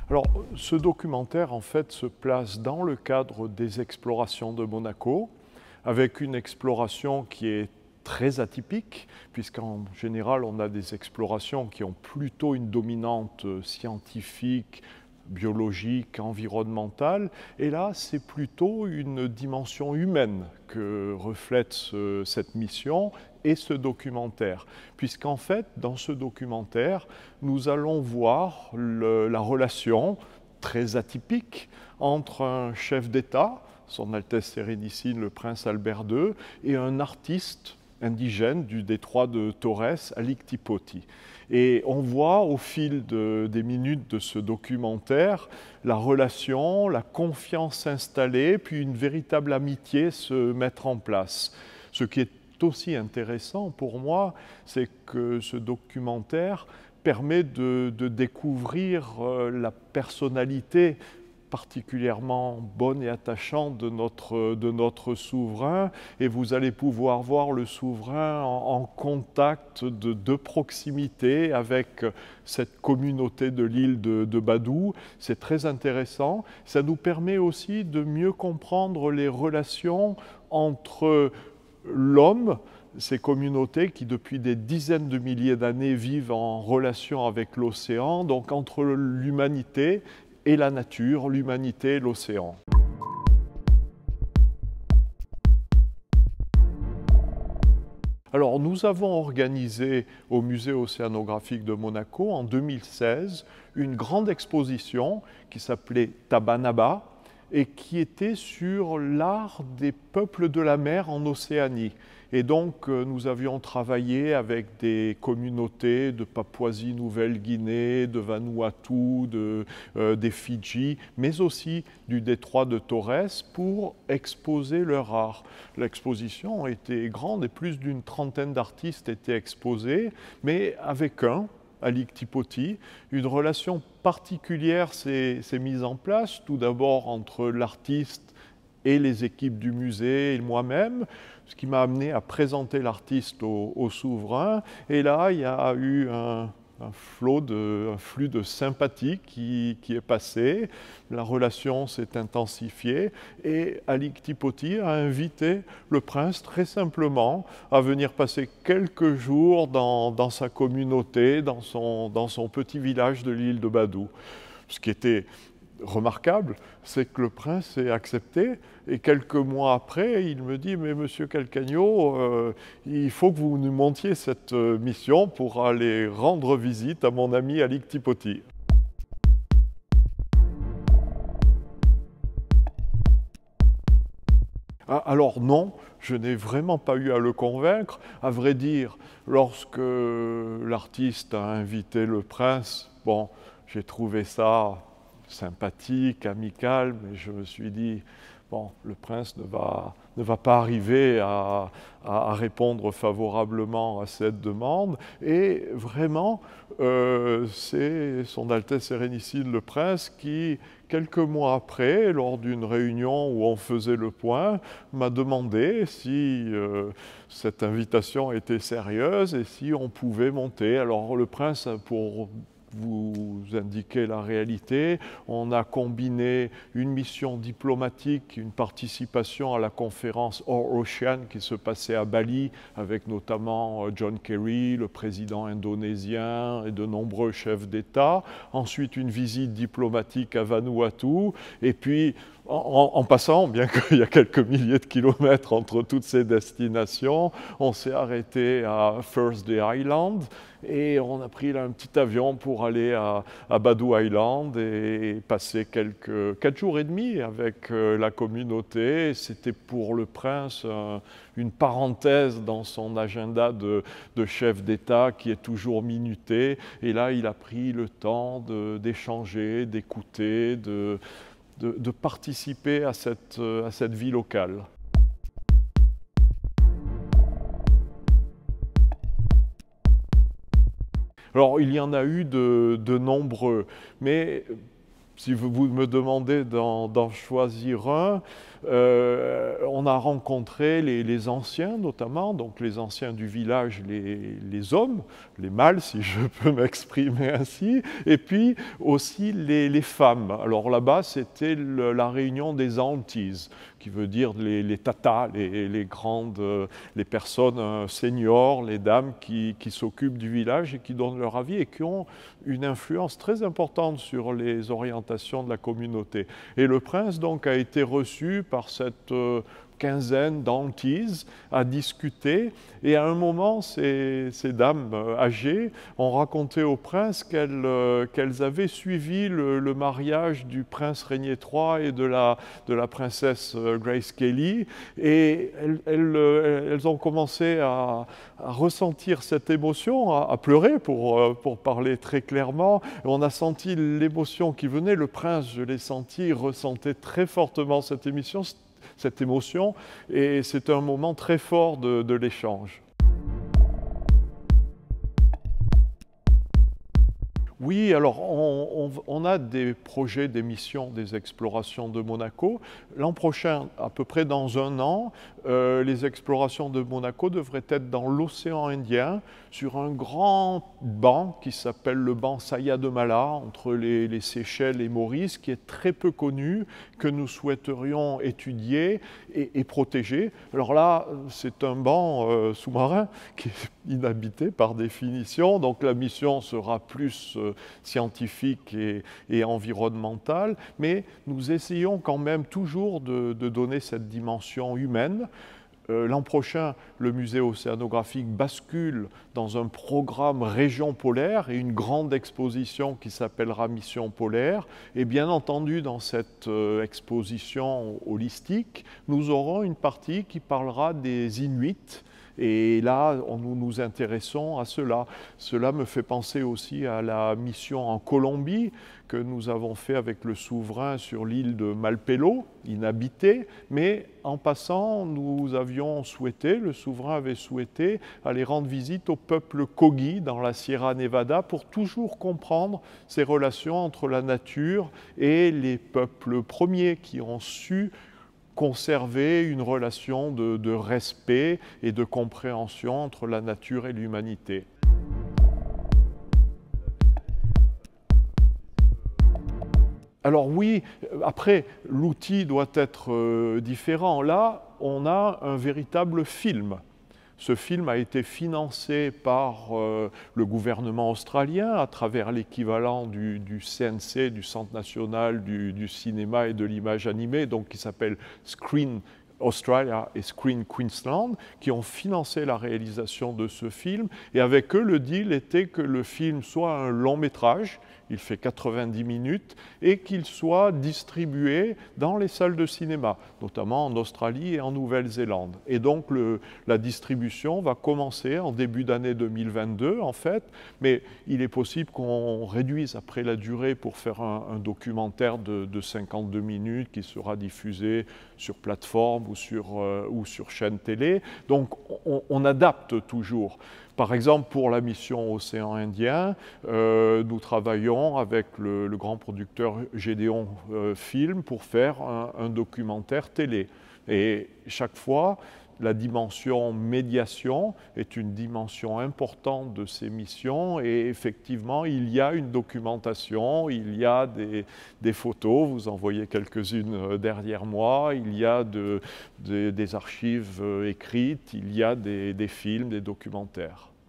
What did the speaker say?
Alors, ce documentaire, en fait, se place dans le cadre des explorations de Monaco, avec une exploration qui est très atypique, puisqu'en général, on a des explorations qui ont plutôt une dominante scientifique, biologique, environnementale, et là, c'est plutôt une dimension humaine que reflète cette mission et ce documentaire, puisqu'en fait, dans ce documentaire, nous allons voir la relation très atypique entre un chef d'État, Son Altesse Sérénissime le Prince Albert II, et un artiste indigène du détroit de Torres, Alík Tipoti. Et on voit au fil des minutes de ce documentaire la relation, la confiance s'installer, puis une véritable amitié se mettre en place. Ce qui est aussi intéressant pour moi, c'est que ce documentaire permet de découvrir la personnalité particulièrement bonne et attachante de notre souverain, et vous allez pouvoir voir le souverain en contact de proximité avec cette communauté de l'île de Badou. C'est très intéressant. Ça nous permet aussi de mieux comprendre les relations entre l'homme, ces communautés qui depuis des dizaines de milliers d'années vivent en relation avec l'océan, donc entre l'humanité et la nature, l'humanité et l'océan. Alors, nous avons organisé au Musée océanographique de Monaco en 2016 une grande exposition qui s'appelait Tabanaba et qui était sur l'art des peuples de la mer en Océanie. Et donc, nous avions travaillé avec des communautés de Papouasie-Nouvelle-Guinée, de Vanuatu, des Fidji, mais aussi du détroit de Torres pour exposer leur art. L'exposition était grande et plus d'une trentaine d'artistes étaient exposés, mais avec Alík Tipoti, une relation particulière s'est mise en place, tout d'abord entre l'artiste et les équipes du musée et moi-même, ce qui m'a amené à présenter l'artiste au souverain. Et là, il y a eu un flux de sympathie qui est passé, la relation s'est intensifiée et Alík Tipoti a invité le prince très simplement à venir passer quelques jours dans sa communauté, dans son petit village de l'île de Badou. Ce qui était remarquable, c'est que le prince ait accepté et quelques mois après, il me dit « Mais monsieur Calcagno, il faut que vous nous montiez cette mission pour aller rendre visite à mon ami Alík Tipoti. » Alors non, je n'ai vraiment pas eu à le convaincre. À vrai dire, lorsque l'artiste a invité le prince, bon, j'ai trouvé ça sympathique, amical, mais je me suis dit, bon, le prince ne va pas arriver à répondre favorablement à cette demande. Et vraiment, c'est Son Altesse Sérénissime le Prince qui, quelques mois après, lors d'une réunion où on faisait le point, m'a demandé si cette invitation était sérieuse et si on pouvait monter. Alors le prince, pour vous indiquer la réalité, on a combiné une mission diplomatique, une participation à la conférence Our Ocean qui se passait à Bali, avec notamment John Kerry, le président indonésien et de nombreux chefs d'État. Ensuite, une visite diplomatique à Vanuatu. Et puis, en passant, bien qu'il y a quelques milliers de kilomètres entre toutes ces destinations, on s'est arrêté à Thursday Island et on a pris là un petit avion pour aller à Badou Island et passer 4 jours et demi avec la communauté. C'était pour le prince une parenthèse dans son agenda de chef d'État qui est toujours minuté. Et là, il a pris le temps d'échanger, d'écouter, de participer à cette vie locale. Alors, il y en a eu de nombreux, mais si vous me demandez d'en choisir un, on a rencontré les anciens notamment, donc les anciens du village, les hommes, les mâles si je peux m'exprimer ainsi, et puis aussi les femmes. Alors là-bas c'était la réunion des aunties, qui veut dire les tatas, les grandes, les personnes seniors, les dames qui s'occupent du village et qui donnent leur avis et qui ont une influence très importante sur les orientations de la communauté. Et le prince donc a été reçu par cette quinzaine d'aunties à discuter, et à un moment ces dames âgées ont raconté au prince qu'elles avaient suivi le mariage du prince Régnier III et de la princesse Grace Kelly, et elles ont commencé à ressentir cette émotion, à pleurer pour parler très clairement. Et on a senti l'émotion qui venait, le prince, je l'ai senti, ressentait très fortement cette émotion, et c'est un moment très fort de l'échange. Oui, alors on a des projets, des missions, des explorations de Monaco. L'an prochain, à peu près dans un an, les explorations de Monaco devraient être dans l'océan Indien, sur un grand banc qui s'appelle le banc Saya de Mala, entre les Seychelles et Maurice, qui est très peu connu, que nous souhaiterions étudier et protéger. Alors là, c'est un banc sous-marin qui est inhabité par définition, donc la mission sera plus scientifique et environnementale, mais nous essayons quand même toujours de donner cette dimension humaine. L'an prochain, le musée océanographique bascule dans un programme région polaire et une grande exposition qui s'appellera Mission polaire. Et bien entendu, dans cette exposition holistique, nous aurons une partie qui parlera des Inuits. Et là, nous nous intéressons à cela. Cela me fait penser aussi à la mission en Colombie que nous avons fait avec le souverain sur l'île de Malpelo, inhabitée, mais en passant, le souverain avait souhaité aller rendre visite au peuple Kogi dans la Sierra Nevada pour toujours comprendre ces relations entre la nature et les peuples premiers qui ont su conserver une relation de respect et de compréhension entre la nature et l'humanité. Alors oui, après, l'outil doit être différent. Là, on a un véritable film. Ce film a été financé par le gouvernement australien à travers l'équivalent du CNC, du Centre national du cinéma et de l'image animée, donc qui s'appelle Screen Australia et Screen Queensland, qui ont financé la réalisation de ce film. Et avec eux, le deal était que le film soit un long métrage, il fait 90 minutes, et qu'il soit distribué dans les salles de cinéma, notamment en Australie et en Nouvelle-Zélande. Et donc la distribution va commencer en début d'année 2022 en fait, mais il est possible qu'on réduise après la durée pour faire un documentaire de 52 minutes qui sera diffusé sur plateforme ou sur chaîne télé. Donc on adapte toujours. Par exemple, pour la mission Océan Indien, nous travaillons avec le grand producteur Gédéon Film pour faire un documentaire télé. Et chaque fois, la dimension médiation est une dimension importante de ces missions, et effectivement, il y a une documentation, il y a des photos, vous en voyez quelques-unes derrière moi, il y a des archives écrites, il y a des films, des documentaires.